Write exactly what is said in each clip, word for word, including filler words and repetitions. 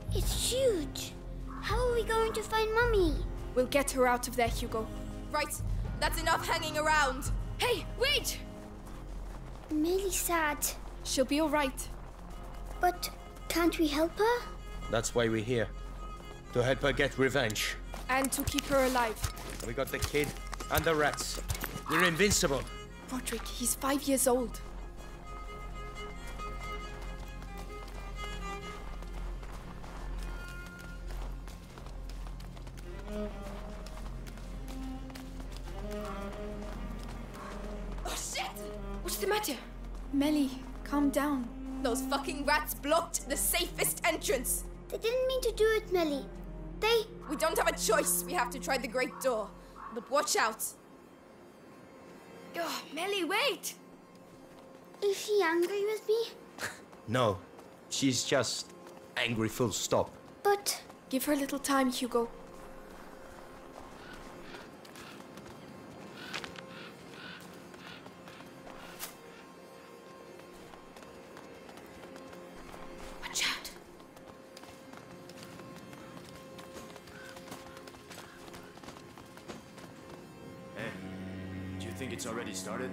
It's huge. How are we going to find Mummy? We'll get her out of there, Hugo. Right, that's enough hanging around. Hey, wait! I'm really sad. She'll be all right. But can't we help her? That's why we're here. To help her get revenge. And to keep her alive. We got the kid and the rats. We're invincible. Rodric, he's five years old. Oh shit! What's the matter? Melly, calm down. Those fucking rats blocked the safest entrance. They didn't mean to do it, Melly. They... We don't have a choice. We have to try the great door. But watch out. Oh, Melly, wait! Is she angry with me? No, she's just angry full stop. But... Give her a little time, Hugo. Watch out. Hey, do you think it's already started?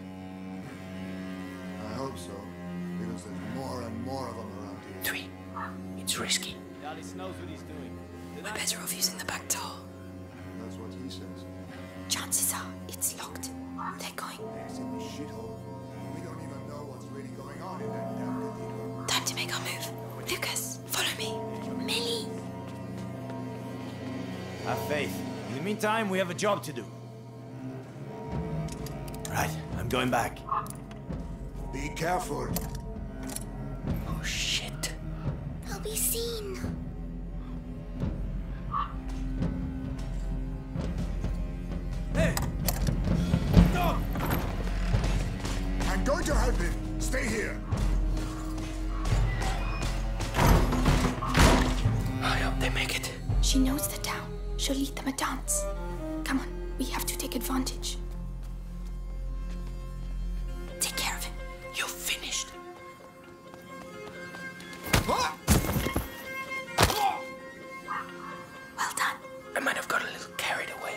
I hope so, because there's more and more of them around here. Three. It's risky. Alice knows what he's doing. We're better off using the back door. That's what he says. Chances are it's locked. They're going. It's in the shithole. We don't even know what's really going on in that damn cathedral. Time to make our move. Lucas, follow me. Millie. Have faith. In the meantime, we have a job to do. Right, I'm going back. Be careful. Oh shit. I'll be seen. Hey! Stop! I'm going to help him. Stay here. I hope they make it. She knows the town. She'll lead them a dance. Come on, we have to take advantage. Take care of him. You're finished. Well done. I might have got a little carried away.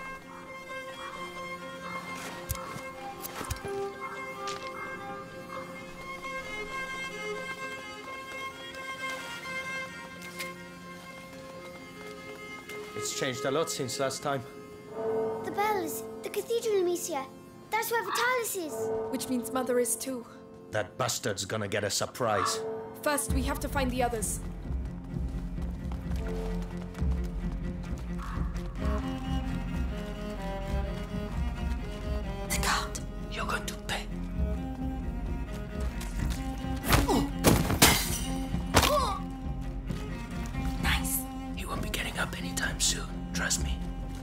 It's changed a lot since last time. The bells. The cathedral, Amicia. That's where Vitalis is. Which means Mother is too. That bastard's gonna get a surprise. First, we have to find the others. The guard. You're going to pay. Nice. He won't be getting up anytime soon. Trust me.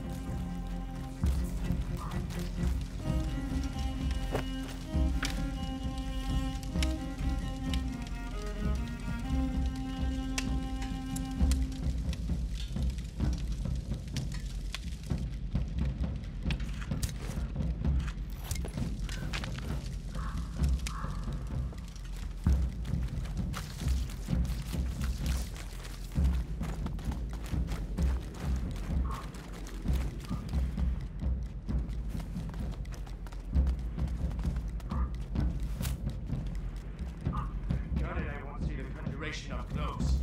Up close.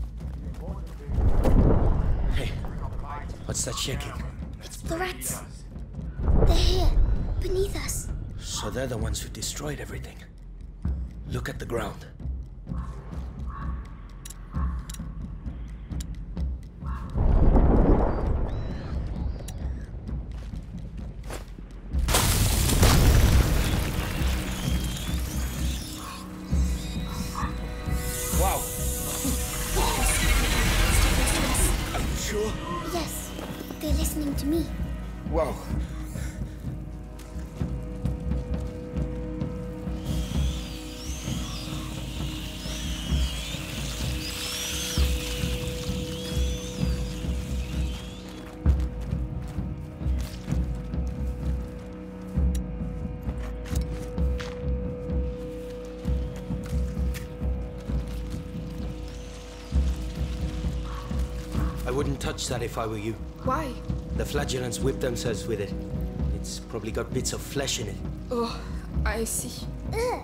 Hey, what's that shaking? It's the rats. They're here, beneath us. So they're the ones who destroyed everything. Look at the ground. Wow. Are you sure? Yes, they're listening to me. Wow. I wouldn't touch that if I were you. Why? The flagellants whip themselves with it. It's probably got bits of flesh in it. Oh, I see. Ugh.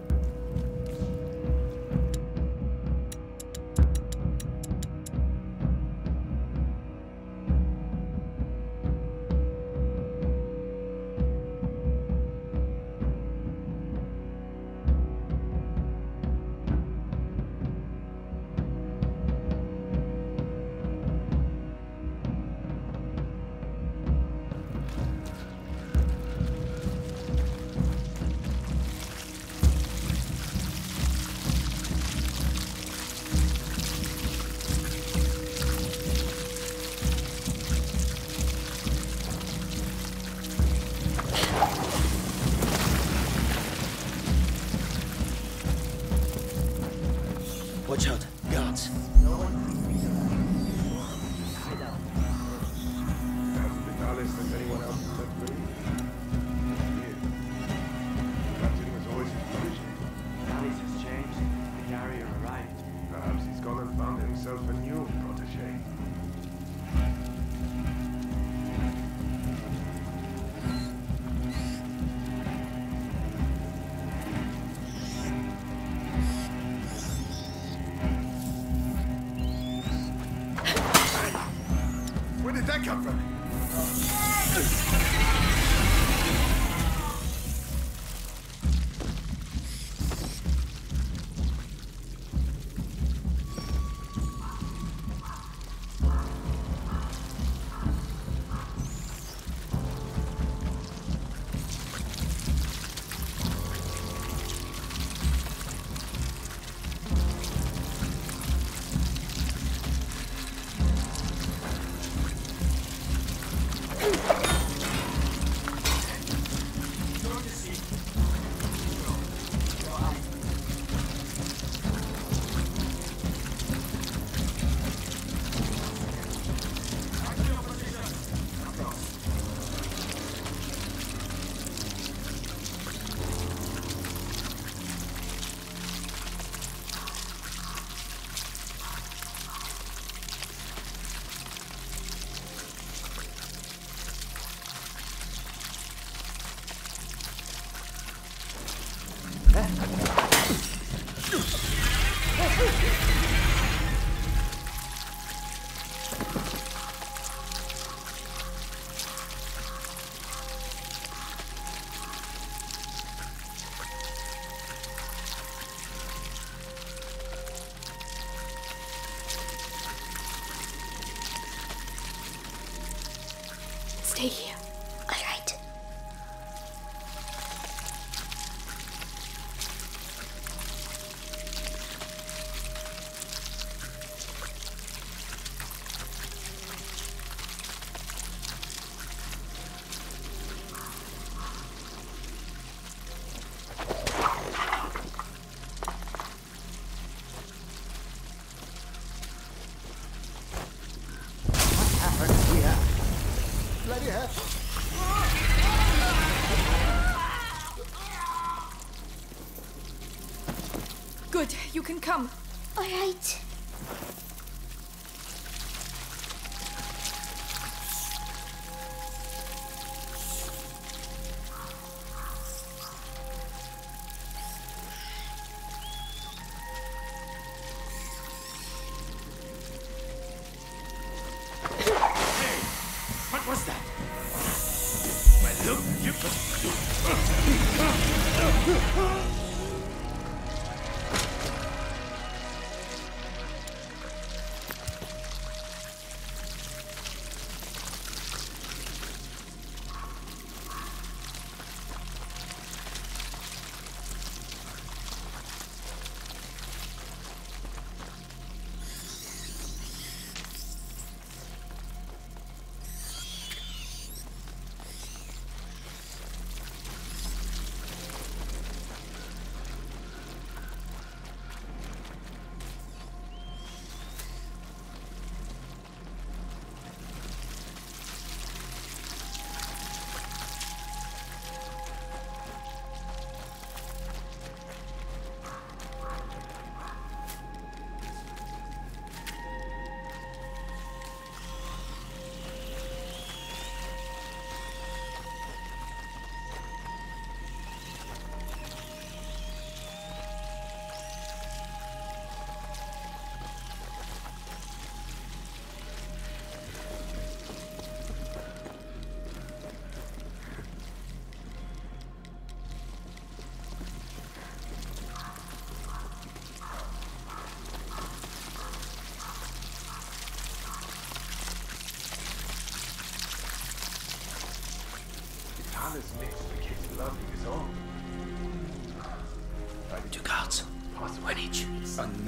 Watch out, guards. Vitalis than anyone else is set free. Weird. Captain was always his protege. Vitalis has changed. The carrier arrived. Perhaps he's gone and found himself a new protege. Where did that come from? Stay here. All right. Bloody hell. Good, you can come. All right. What was that? Well, look, you could...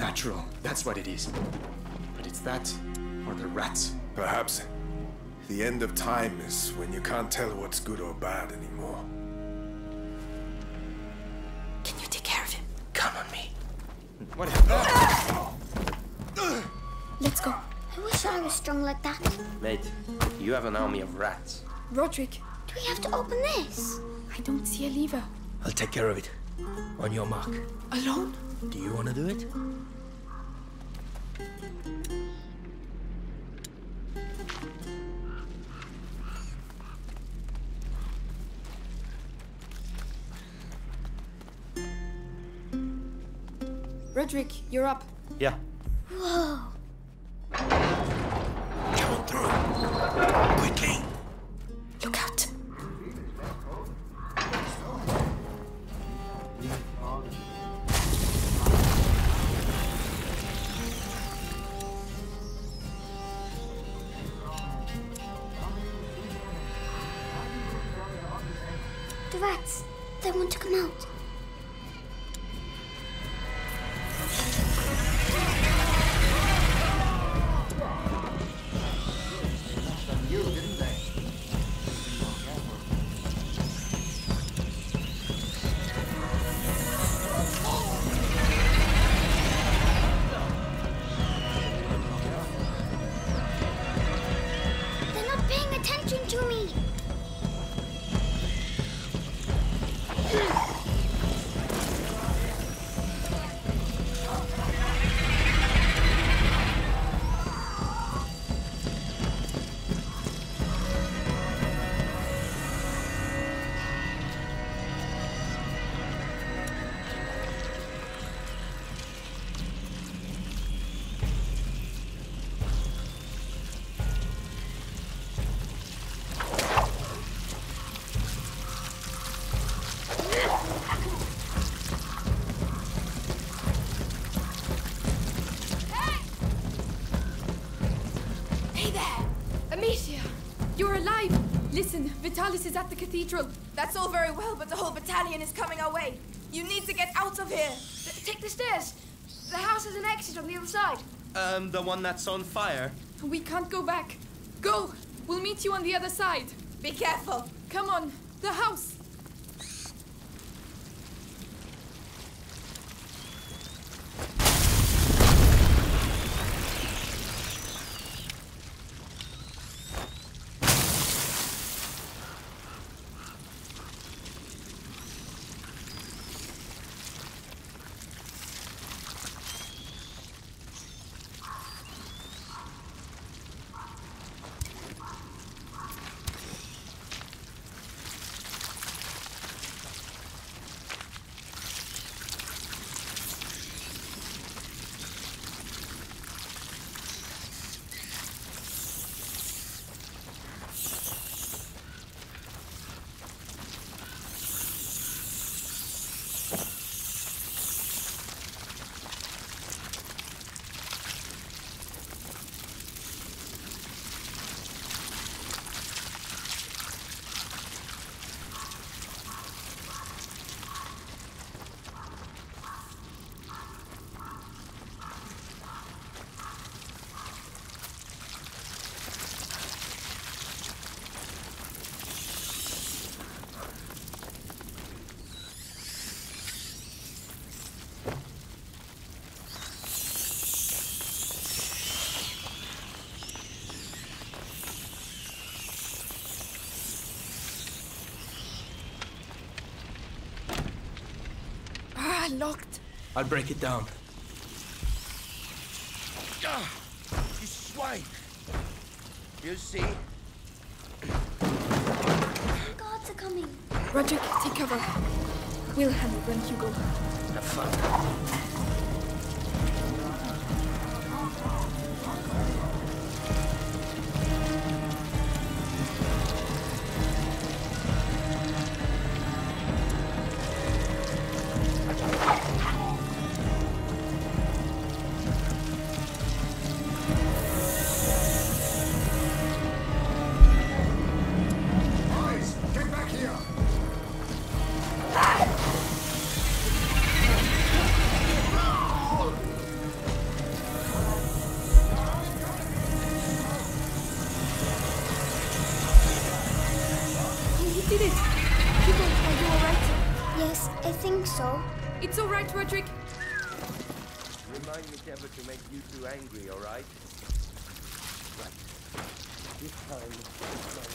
unnatural. That's what it is. But it's that, or the rats. Perhaps the end of time is when you can't tell what's good or bad anymore. Can you take care of him? Come on me. What happened? Let's go. I wish I was strong like that. Mate, you have an army of rats. Rodric, Do we have to open this? I don't see a lever. I'll take care of it. On your mark. Alone? Do you want to do it? Rodric, you're up. Yeah. Whoa. Come through. Quickly. Look out. The rats. They want to come out. They're not paying attention to me. Hey there! Amicia! You're alive! Listen, Vitalis is at the cathedral. That's all very well, but the whole battalion is coming our way. You need to get out of here. Take the stairs. The house has an exit on the other side. Um, the one that's on fire. We can't go back. Go! We'll meet you on the other side. Be careful. Come on, the house. Ah, locked. I'll break it down. Ah, you swine. You see? The guards are coming. Rodric, take cover. We'll handle when you go. Have fun. Boys, get back here! so. It's all right, Rodric. Remind me never to make you too angry, all right? Right. This time, this time.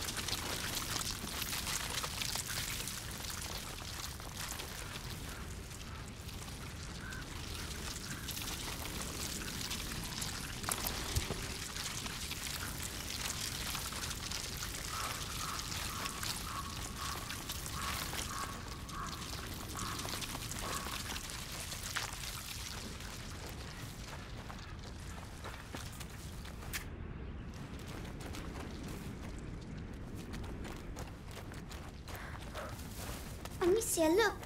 Amicia, look.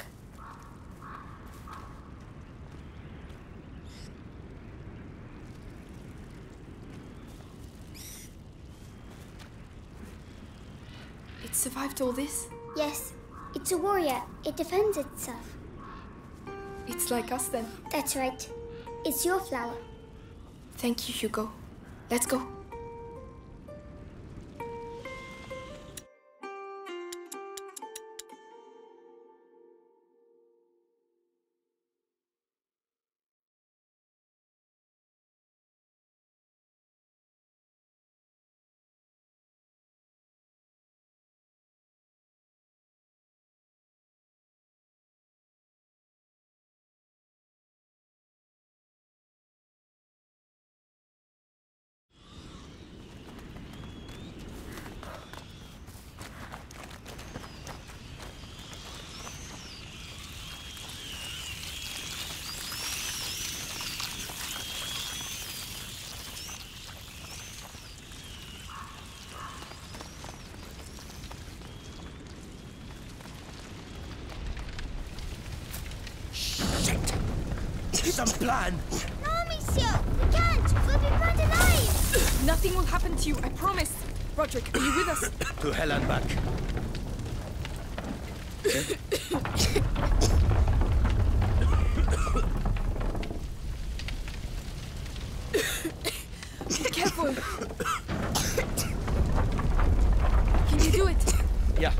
It survived all this? Yes, it's a warrior. It defends itself. It's like us then. That's right. It's your flower. Thank you, Hugo. Let's go. Some plan! No, Amicia! We can't! We'll be burned alive! Nothing will happen to you, I promise. Rodric, are you with us? To hell and back. Be careful. Can you do it? Yeah.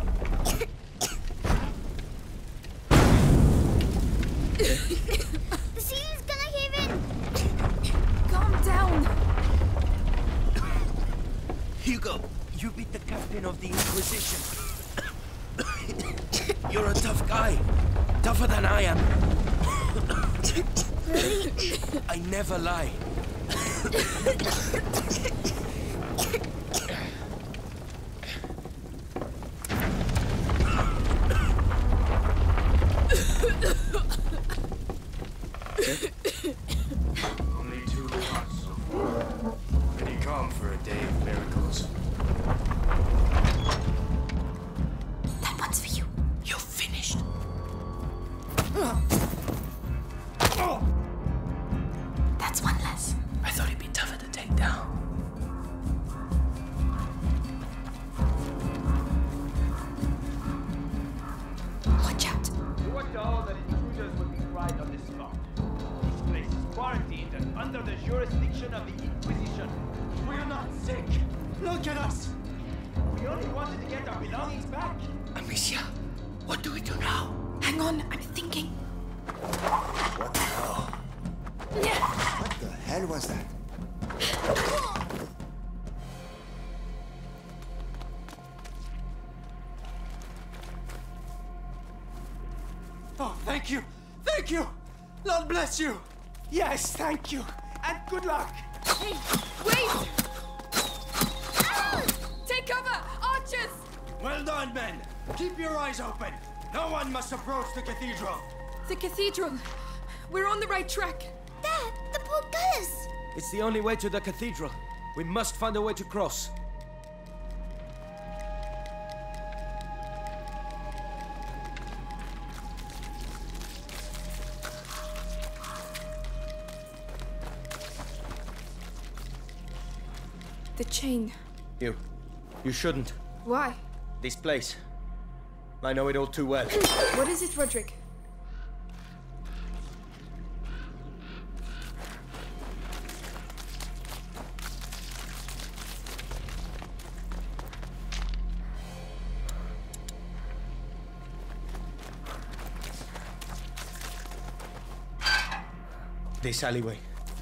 The ceiling's gonna cave in! Calm down. Hugo, you beat the captain of the Inquisition. You're a tough guy. Tougher than I am. Really? I never lie. Only two hearts so far. Pretty calm for a day of miracles. That one's for you. You're finished. That's one less. I thought he'd be tougher to take down. Watch out. You were told that intruders would be tried on the spot. This place is quarantined and under the jurisdiction of the Inquisition. We're not sick. Look at us. We only wanted to get our belongings back. Amicia, what do we do now? Hang on, I'm thinking. What the hell? What the hell was that? Oh, thank you. Thank you. Lord bless you. Yes, thank you. And good luck. Hey, wait! Take cover! Archers! Well done, men. Keep your eyes open. No one must approach the cathedral. The cathedral. We're on the right track. Dad, the portcullis! It's the only way to the cathedral. We must find a way to cross. The chain. You. You shouldn't. Why? This place. I know it all too well. What is it, Rodric? This alleyway.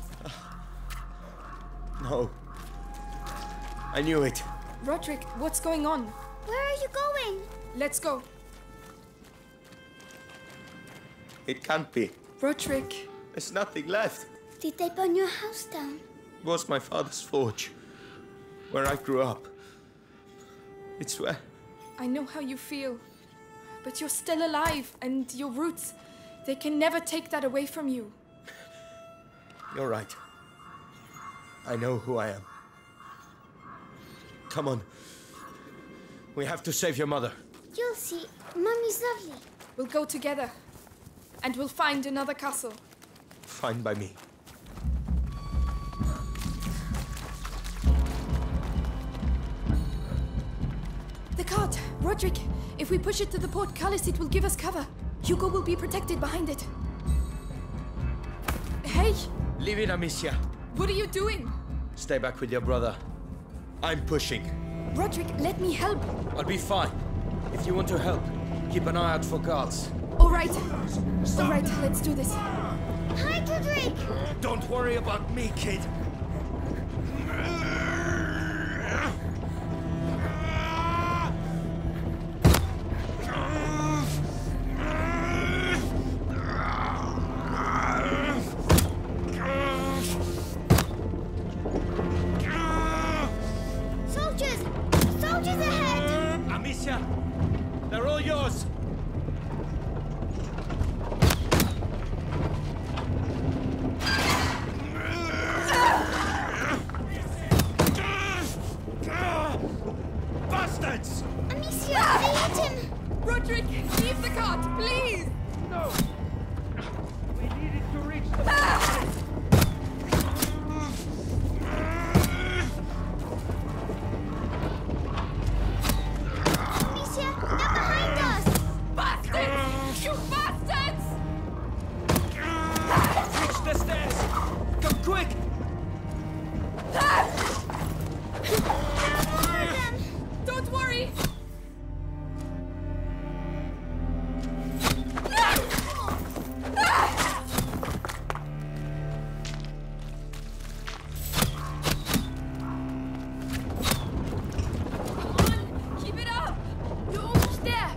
No. I knew it. Rodric, what's going on? Where are you going? Let's go. It can't be. Rodric. There's nothing left. Did they burn your house down? It was my father's forge, where I grew up. It's where... I know how you feel. But you're still alive, and your roots, they can never take that away from you. You're right. I know who I am. Come on. We have to save your mother. You'll see. Mummy's lovely. We'll go together. And we'll find another castle. Fine by me. The cart! Rodric! If we push it to the port, Callis, it will give us cover. Hugo will be protected behind it. Hey! Leave it, Amicia. What are you doing? Stay back with your brother. I'm pushing. Rodric, let me help. I'll be fine. If you want to help, keep an eye out for guards. All right. All right, let's do this. Hi, Rodric! Don't worry about me, kid. Soldiers! Soldiers ahead! Amicia, they're all yours. Bastards! Amicia, they hit him! Rodric, leave the cart, please! No! We needed to reach the... Amicia, they're behind us! Bastards! You bastards! Reach the stairs! Come quick! Don't worry! Keep it up! You're almost there!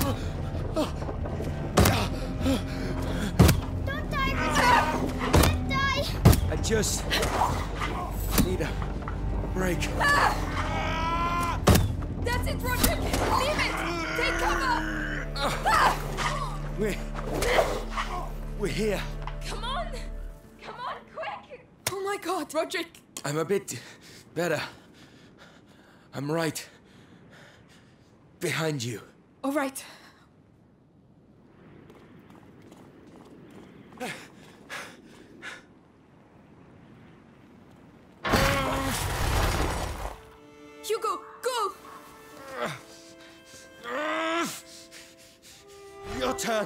Don't die, Rodric! Don't die! I just need a break. That's it, Rodric! Leave it! Take cover! We're... We're here. Come on! Come on, quick! Oh my god, Rodric! I'm a bit better. I'm right behind you. All right. Hugo, go! Your turn.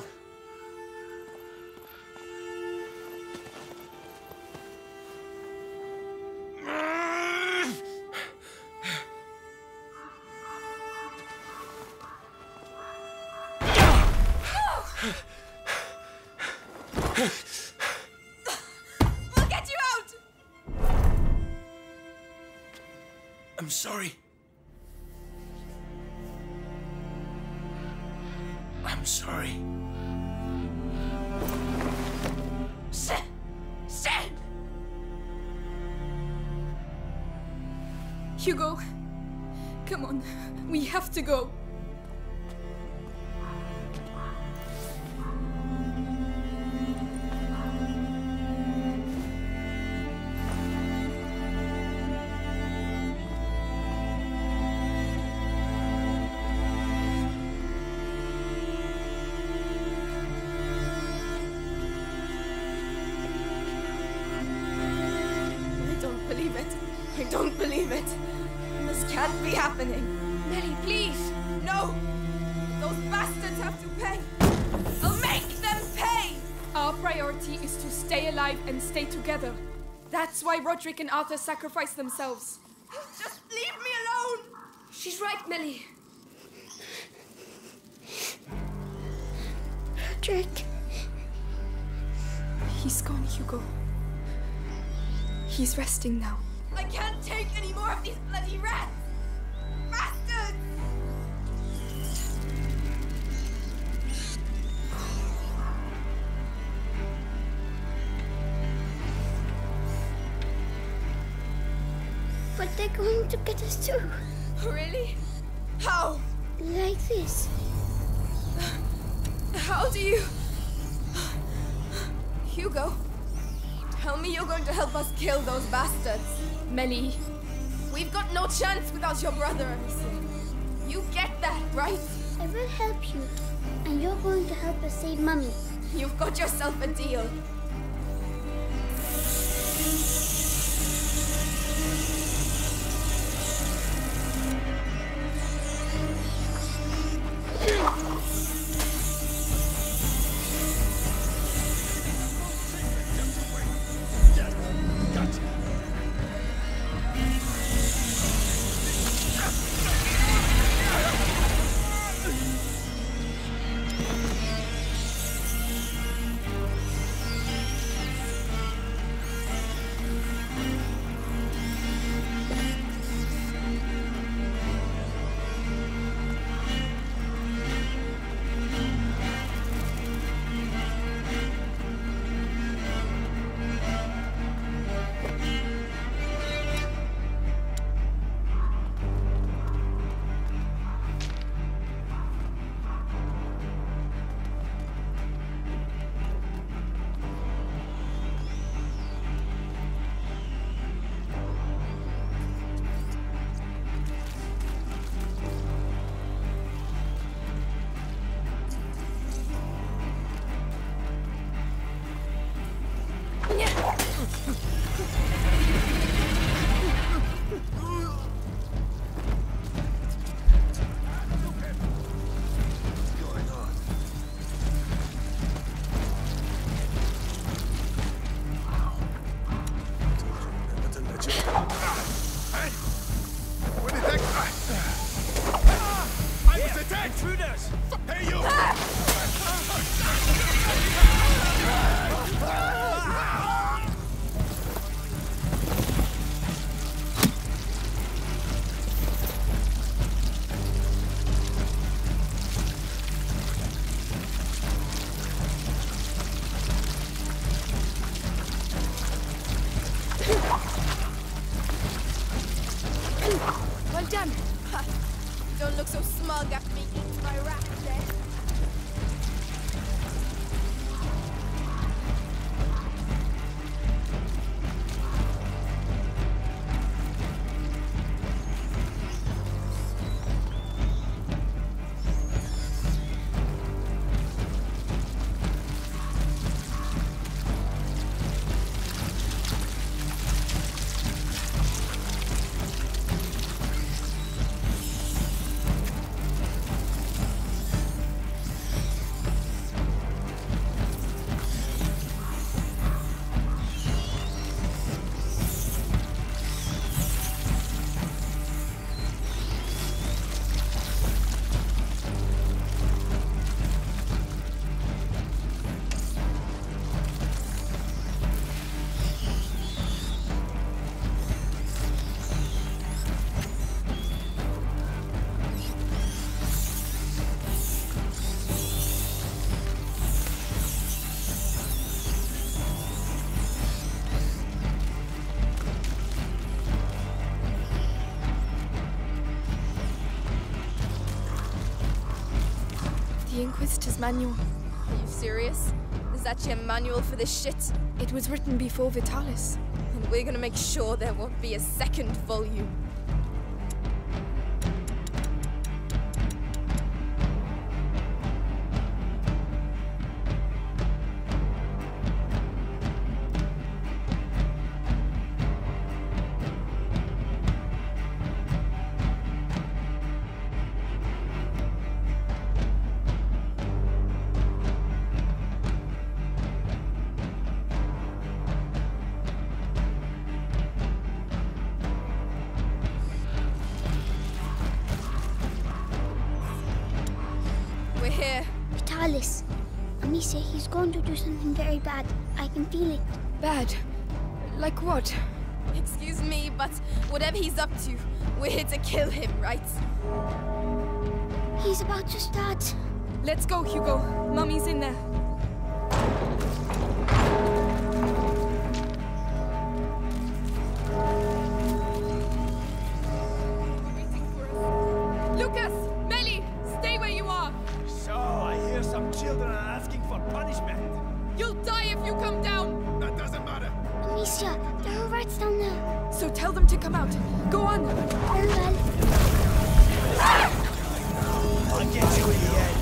We'll get you out! I'm sorry. I'm sorry. Shit! Shit! Hugo, come on. We have to go. I don't believe it. I don't believe it. This can't be happening. Nelly, please. No. Those bastards have to pay. I'll make them pay. Our priority is to stay alive and stay together. That's why Rodric and Arthur sacrificed themselves. Just leave me alone. She's right, Millie. Rodric. He's gone, Hugo. He's resting now. I can't take any more of these bloody rats! Bastards! But they're going to get us too. Really? How? Like this. How do you... Hugo, tell me you're going to help us kill those bastards. Melly, We've got no chance without your brother, Amicia. You get that, right? I will help you. And you're going to help us save Mummy. You've got yourself a deal. well done. Don't look so smug after me eating my rat today. The Inquisitor's manual. Are you serious? There's actually a manual for this shit? It was written before Vitalis. And we're gonna make sure there won't be a second volume. We're here. Vitalis. Amicia, he's going to do something very bad. I can feel it. Bad? Like what? but whatever he's up to, we're here to kill him, right? He's about to start. Let's go, Hugo. Mummy's in there. Lucas! Melly! Stay where you are! So, I hear some children are asking for punishment. You'll die if you come down! That doesn't matter. Amicia, there are rats down there. So tell them to come out. Go on! Very well. I'll get you in the end.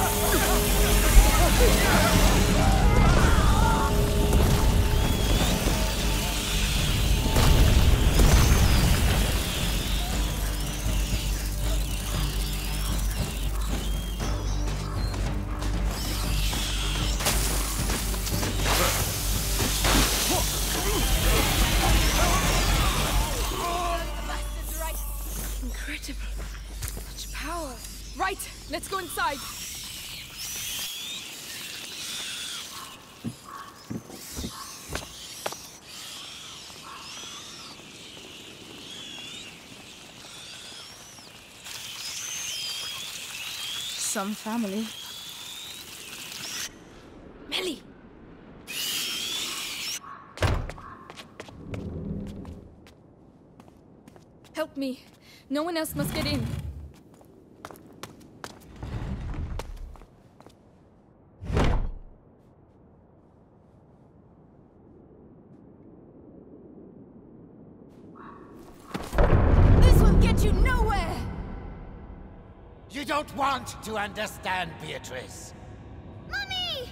Incredible. Such power. Right, let's go inside. Some family. Melly! Help me. No one else must get in. This will get you nowhere! You don't want to understand, Beatrice. Mummy!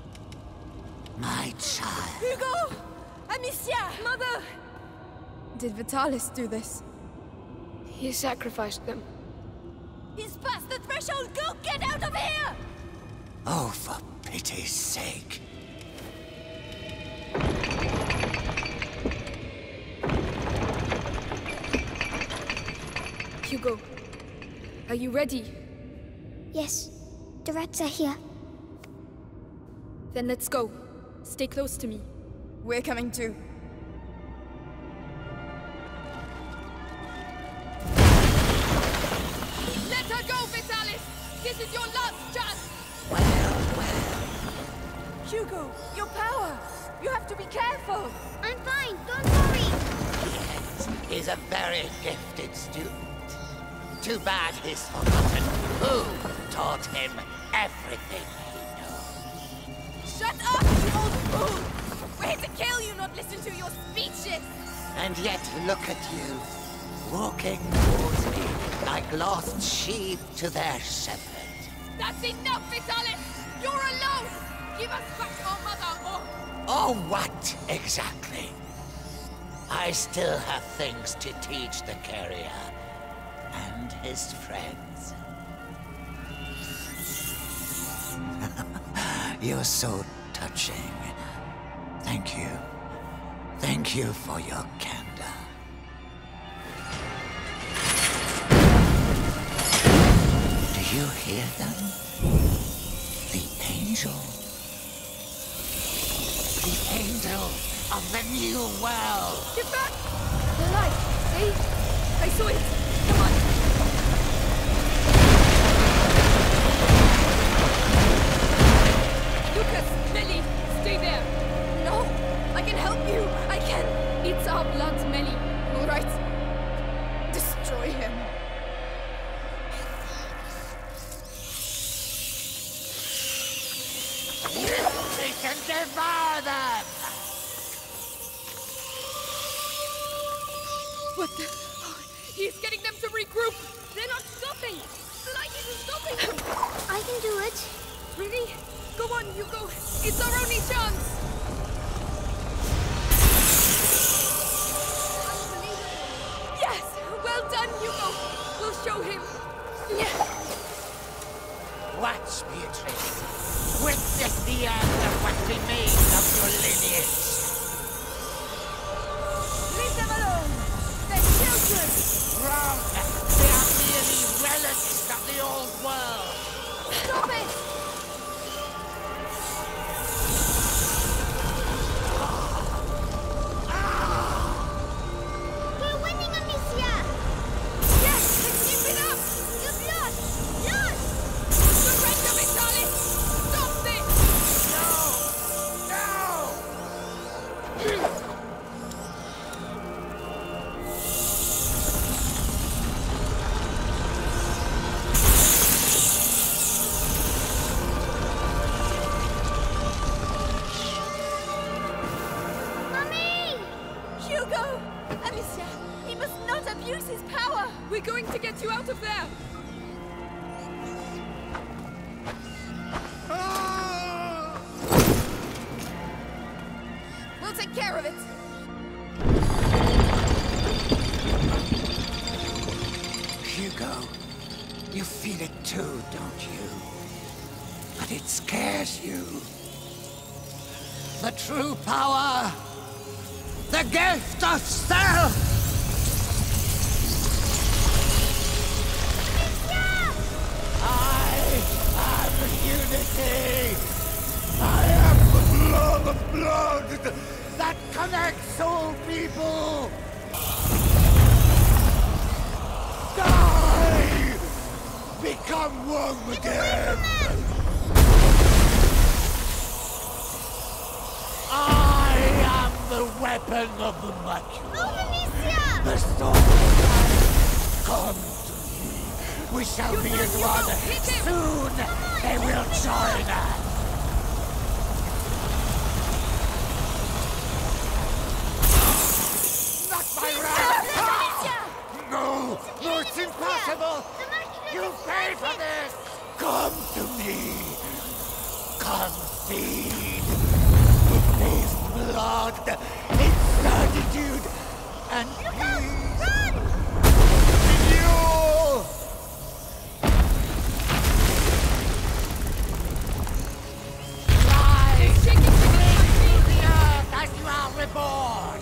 My child. Hugo! Amicia! Mother! Did Vitalis do this? He sacrificed them. He's past the threshold! Go get out of here! Oh, for pity's sake. Hugo, are you ready? Yes, the rats are here. Then let's go. Stay close to me. We're coming too. Let her go, Vitalis! This is your last chance! Well, well. Hugo, your power! You have to be careful! I'm fine, don't worry. Yes, he's a very gifted student. Too bad he's forgotten who taught him everything he knows. Shut up, you old fool! We're here to kill you, not listen to your speeches! And yet, look at you, walking towards me like lost sheep to their shepherd. That's enough, Vitalis! You're alone! Give us back our mother, or... Oh, what exactly? I still have things to teach the carrier and his friends. You're so touching. Thank you. Thank you for your candor. Do you hear them? The angel. The angel of the new world. Get back! The light! See? I saw it! Come on! Lucas! Melly! Stay there! No! I can help you! I can! It's our blood, Melly. All right. Destroy him. We can devour them! What the... Oh, he's getting them to regroup! They're not stopping! The light isn't stopping! I can do it. Really? Go on, Hugo! It's our only chance! Yes! Well done, Hugo! We'll show him! Watch, Beatrice. Witness the end of what remains of your lineage. Leave them alone! They're children! Wrong! They are merely relics of the old world. Stop it! We're must not abuse his power! We're going to get you out of there! We'll take care of it! Hugo, you feel it too, don't you? But it scares you. The true power! The gift of self! I am unity! I am the blood of blood that connects all people! Die! Become one again! I am the weapon of the Macula. The sword has come to me. We shall be as one. Soon they will join us. Not my wrath! No! No, it's impossible! You pay for this! Come to me! Come feed! It is blood, it's certitude, and peace! In you! Fly! Into the earth as you are reborn!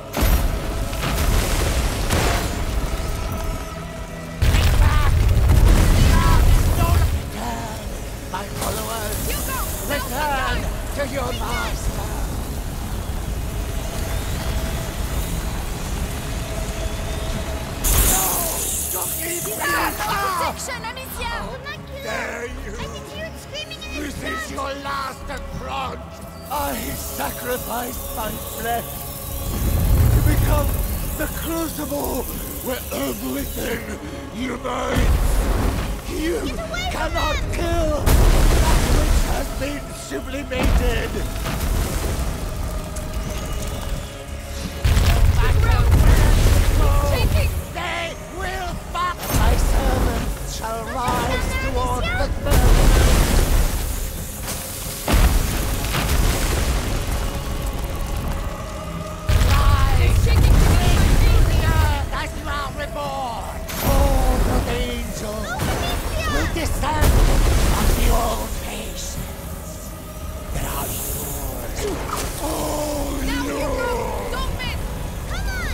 My followers, return to your master. No! Don't leave me! Protection, Amicia! Dare you! I can hear it screaming in his This is your last affront! I sacrificed my flesh to become the crucible where everything unites! You cannot kill that which has been sublimated! No matter where you go, they will fight! My servants shall rise toward the firmament! Rise! Into the earth as you are reborn! All the angels will descend on the old nations that are yours. All yours! Don't miss! Come on!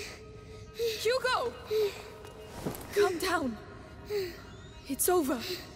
Hugo! Calm down. It's over.